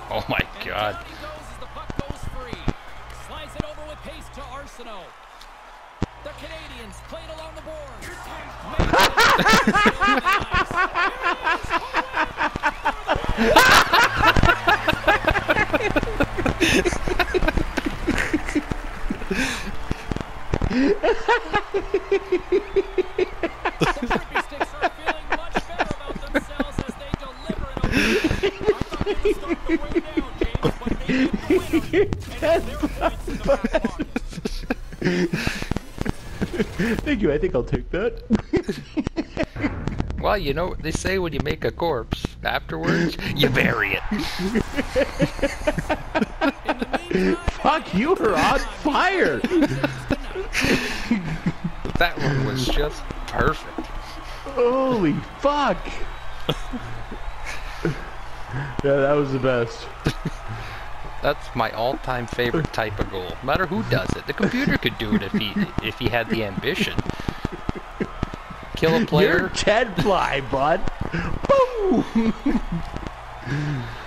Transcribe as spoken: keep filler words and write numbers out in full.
Oh my God. Slides it over with pace to Arsenault. The Canadians play it along the board. Thank you, I think I'll take that. Well, you know what they say when you make a corpse. Afterwards, you bury it. Fuck, you were on fire! That one was just perfect. Holy fuck! Yeah, that was the best. That's my all-time favorite type of goal. No matter who does it. The computer could do it if he if he had the ambition. Kill a player. You're Ted Fly, bud. Boom!